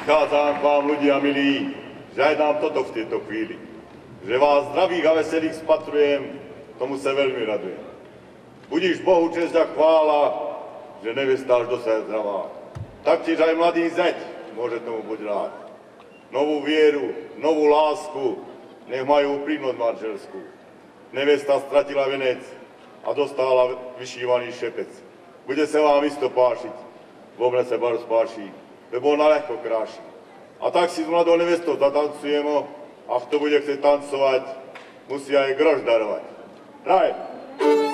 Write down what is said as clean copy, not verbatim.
Prichádzam k vám, ľudia milí, že aj nám toto v tejto chvíli. Že vás zdravých a veselých spatrujem, tomu sa veľmi radujem. Budíš Bohu česť a chvála, že nevesta až dosah zdravá. Taktiež aj mladý zeď môže tomu buď rád. Novú vieru, novú lásku, nech majú prínoc manželskú. Nevesta stratila venec a dostala vyšívaný šepec. Bude sa vám isto pášiť, vo mne sa bar spáši, lebo ona ľahko kráši. A tak si s mladou nevestou zatancujeme, a kto bude chcieť tancovať, musí aj groš darovať. Prajem!